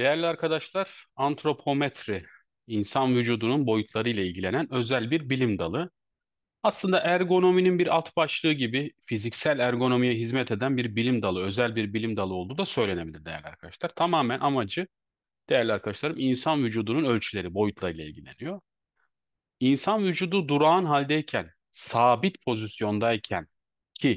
Değerli arkadaşlar, antropometri, insan vücudunun boyutları ile ilgilenen özel bir bilim dalı. Aslında ergonominin bir alt başlığı gibi fiziksel ergonomiye hizmet eden bir bilim dalı, özel bir bilim dalı olduğu da söylenebilir değerli arkadaşlar. Tamamen amacı değerli arkadaşlarım insan vücudunun ölçüleri, boyutlarıyla ilgileniyor. İnsan vücudu durağan haldeyken, sabit pozisyondayken ki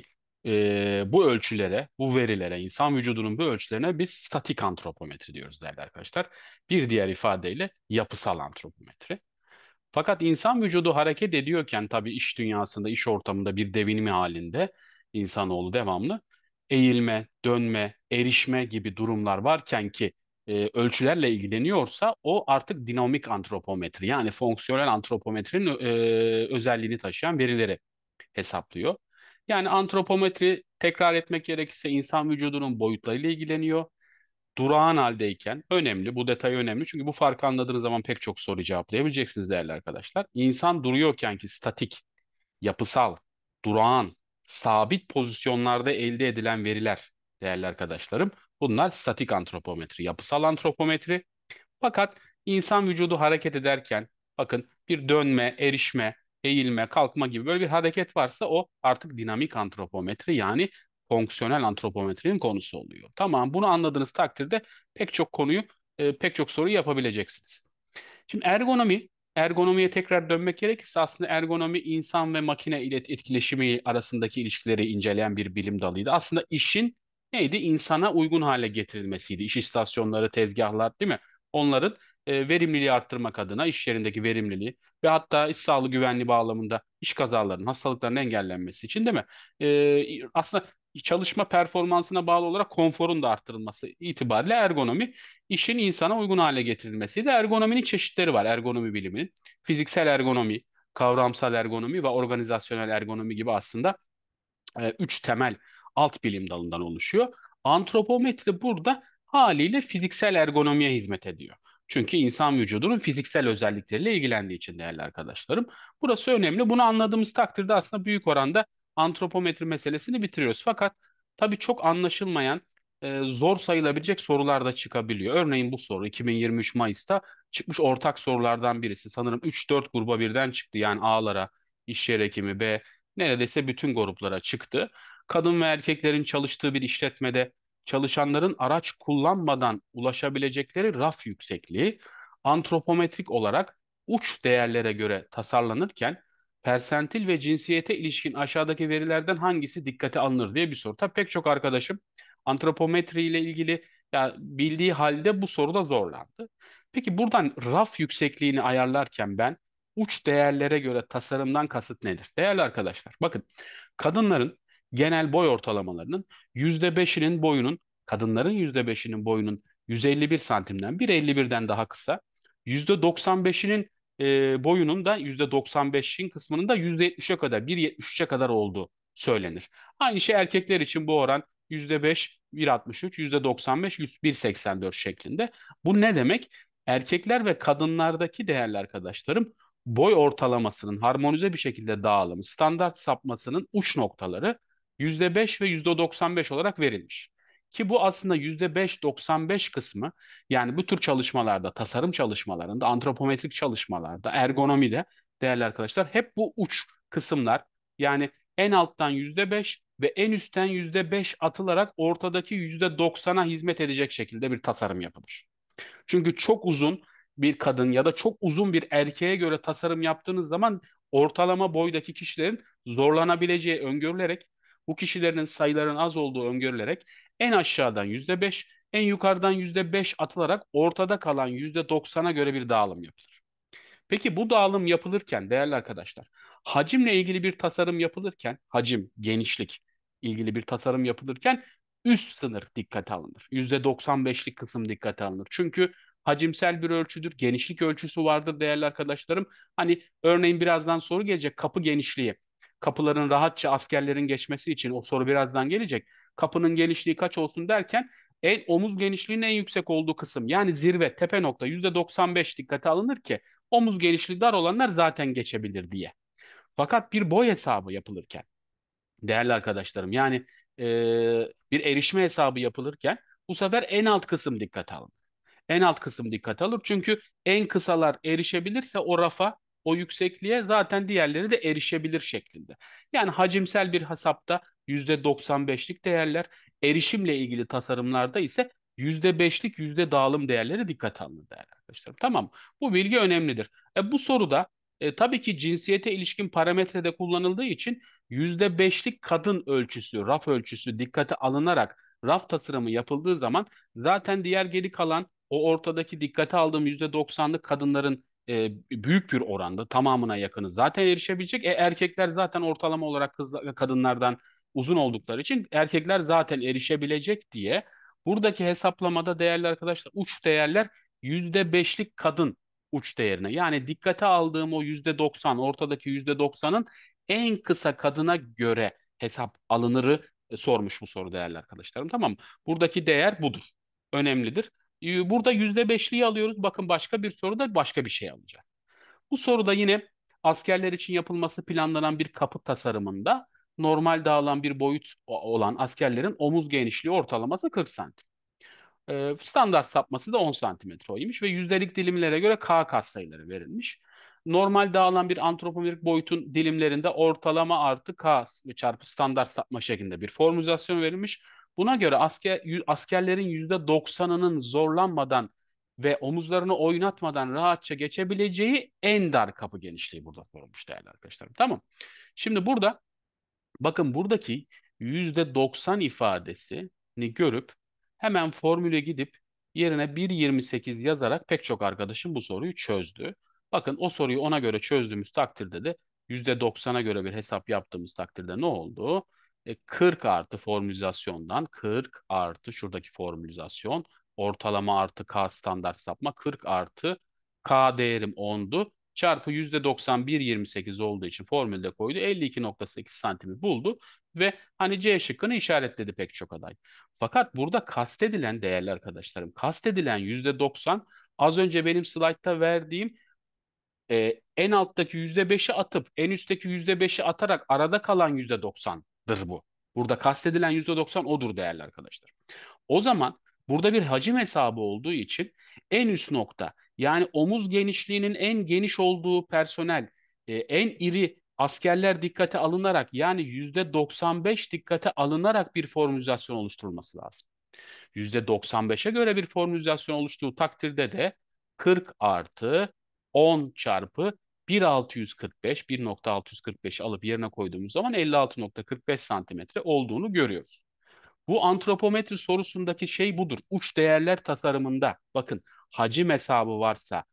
bu ölçülere, bu verilere, insan vücudunun bu ölçülerine biz statik antropometri diyoruz değerli arkadaşlar. Bir diğer ifadeyle yapısal antropometri. Fakat insan vücudu hareket ediyorken tabii iş dünyasında, iş ortamında bir devinimi halinde insanoğlu devamlı eğilme, dönme, erişme gibi durumlar varken ki ölçülerle ilgileniyorsa o artık dinamik antropometri yani fonksiyonel antropometrinin özelliğini taşıyan verileri hesaplıyor. Yani antropometri tekrar etmek gerekirse insan vücudunun boyutlarıyla ilgileniyor. Durağan haldeyken önemli, bu detay önemli. Çünkü bu farkı anladığınız zaman pek çok soru cevaplayabileceksiniz değerli arkadaşlar. İnsan duruyorken ki statik, yapısal, durağan, sabit pozisyonlarda elde edilen veriler değerli arkadaşlarım. Bunlar statik antropometri, yapısal antropometri. Fakat insan vücudu hareket ederken bakın bir dönme, erişme, eğilme, kalkma gibi böyle bir hareket varsa o artık dinamik antropometri yani fonksiyonel antropometrinin konusu oluyor. Tamam, bunu anladığınız takdirde pek çok konuyu, pek çok soruyu yapabileceksiniz. Şimdi ergonomiye tekrar dönmek gerekirse aslında ergonomi insan ve makine ile etkileşimi arasındaki ilişkileri inceleyen bir bilim dalıydı. Aslında işin neydi? İnsana uygun hale getirilmesiydi. İş istasyonları, tezgahlar değil mi? Onların verimliliği arttırmak adına iş yerindeki verimliliği ve hatta iş sağlığı güvenliği bağlamında iş kazalarının, hastalıkların engellenmesi için değil mi? Aslında çalışma performansına bağlı olarak konforun da arttırılması itibariyle ergonomi işin insana uygun hale getirilmesiydi. Ergonominin çeşitleri var ergonomi biliminin. Fiziksel ergonomi, kavramsal ergonomi ve organizasyonel ergonomi gibi aslında üç temel alt bilim dalından oluşuyor. Antropometri burada haliyle fiziksel ergonomiye hizmet ediyor. Çünkü insan vücudunun fiziksel özellikleriyle ilgilendiği için değerli arkadaşlarım. Burası önemli. Bunu anladığımız takdirde aslında büyük oranda antropometri meselesini bitiriyoruz. Fakat tabii çok anlaşılmayan, zor sayılabilecek sorular da çıkabiliyor. Örneğin bu soru 2023 Mayıs'ta çıkmış ortak sorulardan birisi. Sanırım 3-4 gruba birden çıktı. Yani A'lara, iş yer hekimi, B, neredeyse bütün gruplara çıktı. Kadın ve erkeklerin çalıştığı bir işletmede çalışanların araç kullanmadan ulaşabilecekleri raf yüksekliği antropometrik olarak uç değerlere göre tasarlanırken persentil ve cinsiyete ilişkin aşağıdaki verilerden hangisi dikkate alınır diye bir soru. Tabii pek çok arkadaşım antropometri ile ilgili ya bildiği halde bu soruda zorlandı. Peki buradan raf yüksekliğini ayarlarken ben uç değerlere göre tasarımdan kasıt nedir? Değerli arkadaşlar, bakın kadınların genel boy ortalamalarının %5'inin boyunun, kadınların %5'inin boyunun 151 santimden 1,51'den daha kısa, %95'inin boyunun da %95'in kısmının da %70'e kadar, 1,73'e kadar olduğu söylenir. Aynı şey erkekler için bu oran %5, 1,63, %95, 1,84 şeklinde. Bu ne demek? Erkekler ve kadınlardaki değerli arkadaşlarım boy ortalamasının harmonize bir şekilde dağılımı, standart sapmasının uç noktaları %5 ve %95 olarak verilmiş. Ki bu aslında %5-95 kısmı yani bu tür çalışmalarda, tasarım çalışmalarında, antropometrik çalışmalarda, ergonomide değerli arkadaşlar hep bu uç kısımlar yani en alttan %5 ve en üstten %5 atılarak ortadaki %90'a hizmet edecek şekilde bir tasarım yapılır. Çünkü çok uzun bir kadın ya da çok uzun bir erkeğe göre tasarım yaptığınız zaman ortalama boydaki kişilerin zorlanabileceği öngörülerek bu kişilerin sayıların az olduğu öngörülerek en aşağıdan %5, en yukarıdan %5 atılarak ortada kalan %90'a göre bir dağılım yapılır. Peki bu dağılım yapılırken değerli arkadaşlar, hacimle ilgili bir tasarım yapılırken, hacim, genişlik ilgili bir tasarım yapılırken üst sınır dikkate alınır. %95'lik kısım dikkate alınır. Çünkü hacimsel bir ölçüdür, genişlik ölçüsü vardır değerli arkadaşlarım. Hani örneğin birazdan soru gelecek kapı genişliği. Kapıların rahatça askerlerin geçmesi için o soru birazdan gelecek. Kapının genişliği kaç olsun derken omuz genişliğinin en yüksek olduğu kısım yani zirve, tepe nokta %95 dikkate alınır ki omuz genişliği dar olanlar zaten geçebilir diye. Fakat bir boy hesabı yapılırken değerli arkadaşlarım yani bir erişme hesabı yapılırken bu sefer en alt kısım dikkate alınır. En alt kısım dikkate alır. Çünkü en kısalar erişebilirse o rafa, o yüksekliğe zaten diğerleri de erişebilir şeklinde. Yani hacimsel bir hesapta %95'lik değerler, erişimle ilgili tasarımlarda ise %5'lik yüzde dağılım değerleri dikkate alınır değerli arkadaşlarım. Tamam. Bu bilgi önemlidir. Bu soruda tabii ki cinsiyete ilişkin parametrede kullanıldığı için %5'lik kadın ölçüsü, raf ölçüsü dikkate alınarak raf tasarımı yapıldığı zaman zaten diğer geri kalan o ortadaki dikkate aldığım %90'lık kadınların büyük bir oranda tamamına yakını zaten erişebilecek. Erkekler zaten ortalama olarak kadınlardan uzun oldukları için erkekler zaten erişebilecek diye buradaki hesaplamada değerli arkadaşlar uç değerler %5'lik kadın uç değerine. Yani dikkate aldığım o %90 ortadaki %90'ın en kısa kadına göre hesap alınırı sormuş bu soru değerli arkadaşlarım. Tamam mı? Buradaki değer budur. Önemlidir. Burada %5'liği alıyoruz. Bakın başka bir soruda başka bir şey alacağız. Bu soruda yine askerler için yapılması planlanan bir kapı tasarımında normal dağılan bir boyut olan askerlerin omuz genişliği ortalaması 40 santim. Standart sapması da 10 santimetreymiş ve yüzdelik dilimlere göre K katsayıları verilmiş. Normal dağılan bir antropometrik boyutun dilimlerinde ortalama artı K çarpı standart sapma şeklinde bir formülasyon verilmiş. Buna göre askerlerin %90'ının zorlanmadan ve omuzlarını oynatmadan rahatça geçebileceği en dar kapı genişliği burada sorulmuş değerli arkadaşlarım. Tamam. Şimdi burada bakın buradaki %90 ifadesini görüp hemen formüle gidip yerine 1,28 yazarak pek çok arkadaşım bu soruyu çözdü. Bakın o soruyu ona göre çözdüğümüz takdirde de %90'a göre bir hesap yaptığımız takdirde ne oldu? 40 artı formülizasyondan 40 artı şuradaki formülizasyon ortalama artı K standart sapma 40 artı K değerim 10'du çarpı %90 1,28 olduğu için formülde koydu. 52,8 santimi buldu ve hani C şıkkını işaretledi pek çok aday. Fakat burada kastedilen değerli arkadaşlarım, kastedilen %90 az önce benim slaytta verdiğim en alttaki %5'i atıp en üstteki %5'i atarak arada kalan %90'dır bu. Burada kastedilen %90 odur değerli arkadaşlar. O zaman burada bir hacim hesabı olduğu için en üst nokta yani omuz genişliğinin en geniş olduğu personel, en iri askerler dikkate alınarak yani %95 dikkate alınarak bir formülizasyon oluşturulması lazım. %95'e göre bir formülizasyon oluştuğu takdirde de 40 artı 10 çarpı 1,645, 1,645 alıp yerine koyduğumuz zaman 56,45 santimetre olduğunu görüyoruz. Bu antropometri sorusundaki şey budur. Uç değerler tasarımında bakın hacim hesabı varsa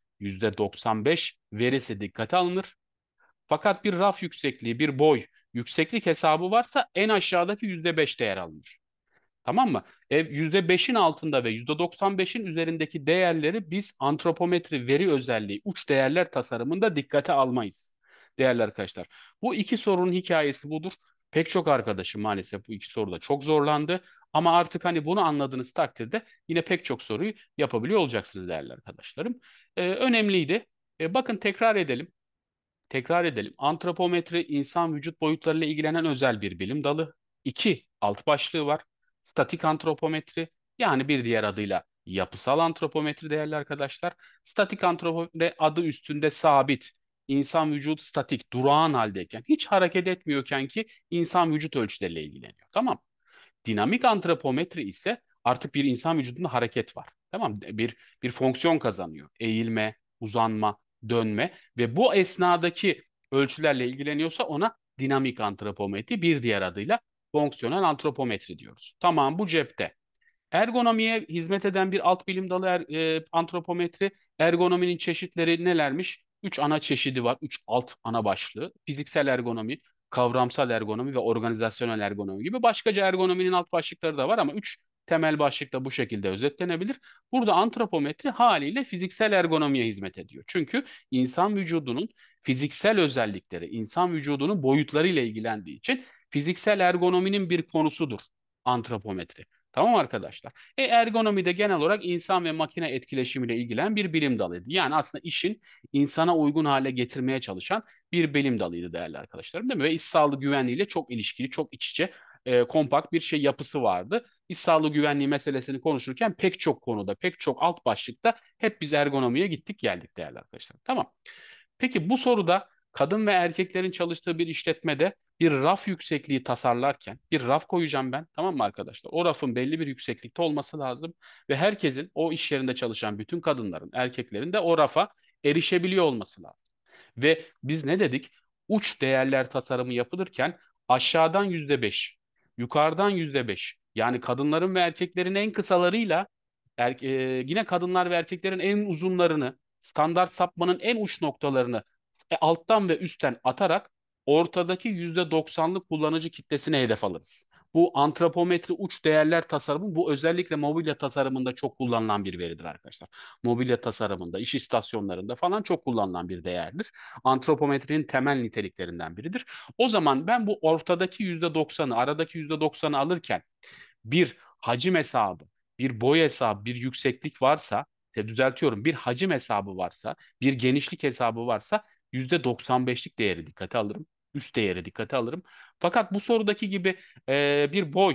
%95 verisi dikkate alınır. Fakat bir raf yüksekliği, bir boy, yükseklik hesabı varsa en aşağıdaki %5 değer alınır. Tamam mı? %5'in altında ve %95'in üzerindeki değerleri biz antropometri veri özelliği, uç değerler tasarımında dikkate almayız. Değerli arkadaşlar. Bu iki sorunun hikayesi budur. Pek çok arkadaşım maalesef bu iki soruda çok zorlandı. Ama artık hani bunu anladığınız takdirde yine pek çok soruyu yapabiliyor olacaksınız değerli arkadaşlarım. Önemliydi. Bakın tekrar edelim. Tekrar edelim. Antropometri insan vücut boyutlarıyla ilgilenen özel bir bilim dalı. İki alt başlığı var. Statik antropometri yani bir diğer adıyla yapısal antropometri değerli arkadaşlar. Statik antropometri adı üstünde sabit. İnsan vücut statik, durağan haldeyken, hiç hareket etmiyorken ki insan vücut ölçüleriyle ilgileniyor. Tamam. Dinamik antropometri ise artık bir insan vücudunda hareket var. Tamam mı? Bir fonksiyon kazanıyor. Eğilme, uzanma, dönme ve bu esnadaki ölçülerle ilgileniyorsa ona dinamik antropometri bir diğer adıyla fonksiyonel antropometri diyoruz. Tamam bu cepte. Ergonomiye hizmet eden bir alt bilim dalı antropometri. Ergonominin çeşitleri nelermiş? Üç ana çeşidi var. Üç alt ana başlığı. Fiziksel ergonomi, kavramsal ergonomi ve organizasyonel ergonomi gibi başkaca ergonominin alt başlıkları da var ama üç temel başlık da bu şekilde özetlenebilir. Burada antropometri haliyle fiziksel ergonomiye hizmet ediyor. Çünkü insan vücudunun fiziksel özellikleri, insan vücudunun boyutlarıyla ilgilendiği için fiziksel ergonominin bir konusudur antropometri. Tamam arkadaşlar. Ergonomi de genel olarak insan ve makine etkileşimiyle ilgilenen bir bilim dalıydı. Yani aslında işin insana uygun hale getirmeye çalışan bir bilim dalıydı değerli arkadaşlarım değil mi? Ve iş sağlığı güvenliğiyle çok ilişkili, çok iç içe. kompakt bir şey yapısı vardı. İş sağlığı güvenliği meselesini konuşurken pek çok konuda, pek çok alt başlıkta hep biz ergonomiye gittik geldik değerli arkadaşlar. Tamam. Peki bu soruda kadın ve erkeklerin çalıştığı bir işletmede bir raf yüksekliği tasarlarken bir raf koyacağım ben, tamam mı arkadaşlar? O rafın belli bir yükseklikte olması lazım ve herkesin, o iş yerinde çalışan bütün kadınların, erkeklerin de o rafa erişebiliyor olması lazım. Ve biz ne dedik? Uç değerler tasarımı yapılırken aşağıdan %5, yukarıdan %5, yani kadınların ve erkeklerin en kısalarıyla yine kadınlar ve erkeklerin en uzunlarını, standart sapmanın en uç noktalarını alttan ve üstten atarak ortadaki %90'lık kullanıcı kitlesine hedef alırız. Bu antropometri uç değerler tasarımı, bu özellikle mobilya tasarımında çok kullanılan bir veridir arkadaşlar. Mobilya tasarımında, iş istasyonlarında falan çok kullanılan bir değerdir. Antropometrinin temel niteliklerinden biridir. O zaman ben bu ortadaki %90'ı, aradaki %90'ı alırken bir hacim hesabı, bir boy hesabı, bir yükseklik varsa, düzeltiyorum, bir hacim hesabı varsa, bir genişlik hesabı varsa %95'lik değeri dikkate alırım. Üst değeri dikkate alırım. Fakat bu sorudaki gibi bir boy,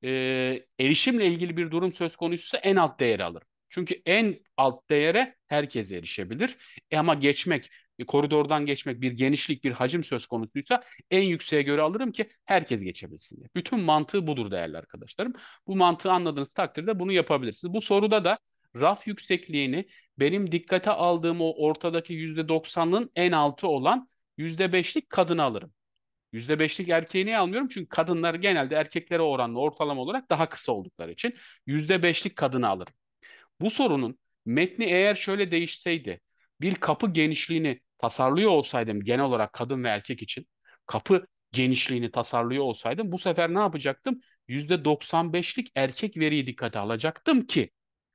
erişimle ilgili bir durum söz konusuysa en alt değeri alırım. Çünkü en alt değere herkes erişebilir. Ama geçmek, koridordan geçmek, bir genişlik, bir hacim söz konusuysa en yükseğe göre alırım ki herkes geçebilsin diye. Bütün mantığı budur değerli arkadaşlarım. Bu mantığı anladığınız takdirde bunu yapabilirsiniz. Bu soruda da raf yüksekliğini benim dikkate aldığım o ortadaki %90'ın en altı olan %5'lik kadını alırım. %5'lik erkeği niye almıyorum? Çünkü kadınlar genelde erkeklere oranla ortalama olarak daha kısa oldukları için %5'lik kadını alırım. Bu sorunun metni eğer şöyle değişseydi, bir kapı genişliğini tasarlıyor olsaydım genel olarak kadın ve erkek için, kapı genişliğini tasarlıyor olsaydım bu sefer ne yapacaktım? %95'lik erkek veriyi dikkate alacaktım ki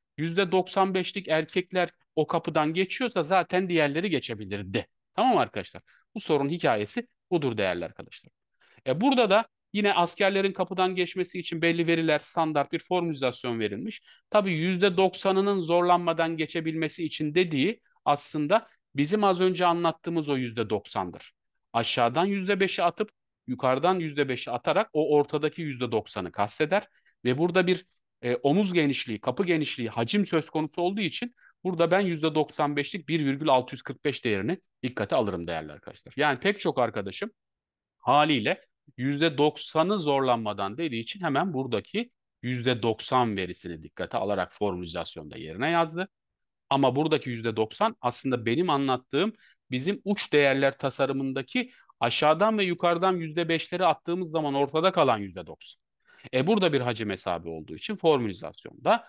%95'lik erkekler o kapıdan geçiyorsa zaten diğerleri geçebilirdi. Tamam mı arkadaşlar? Bu sorunun hikayesi budur değerli arkadaşlar. Burada da yine askerlerin kapıdan geçmesi için belli veriler, standart bir formülizasyon verilmiş. Tabii %90'ının zorlanmadan geçebilmesi için dediği aslında bizim az önce anlattığımız o %90'dır. Aşağıdan %5'i atıp yukarıdan %5'i atarak o ortadaki %90'ı kasteder ve burada bir omuz genişliği, kapı genişliği, hacim söz konusu olduğu için burada ben %95'lik 1,645 değerini dikkate alırım değerli arkadaşlar. Yani pek çok arkadaşım haliyle %90'ı zorlanmadan dediği için hemen buradaki %90 verisini dikkate alarak formülizasyonda yerine yazdı. Ama buradaki %90 aslında benim anlattığım bizim uç değerler tasarımındaki aşağıdan ve yukarıdan %5'leri attığımız zaman ortada kalan %90. Burada bir hacim hesabı olduğu için formülizasyonda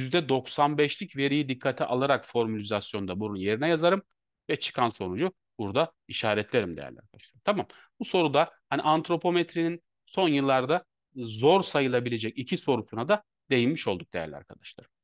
%95'lik veriyi dikkate alarak formülizasyonda bunun yerine yazarım ve çıkan sonucu burada işaretlerim değerli arkadaşlar. Tamam. Bu soruda hani antropometrinin son yıllarda zor sayılabilecek iki sorusuna da değinmiş olduk değerli arkadaşlar.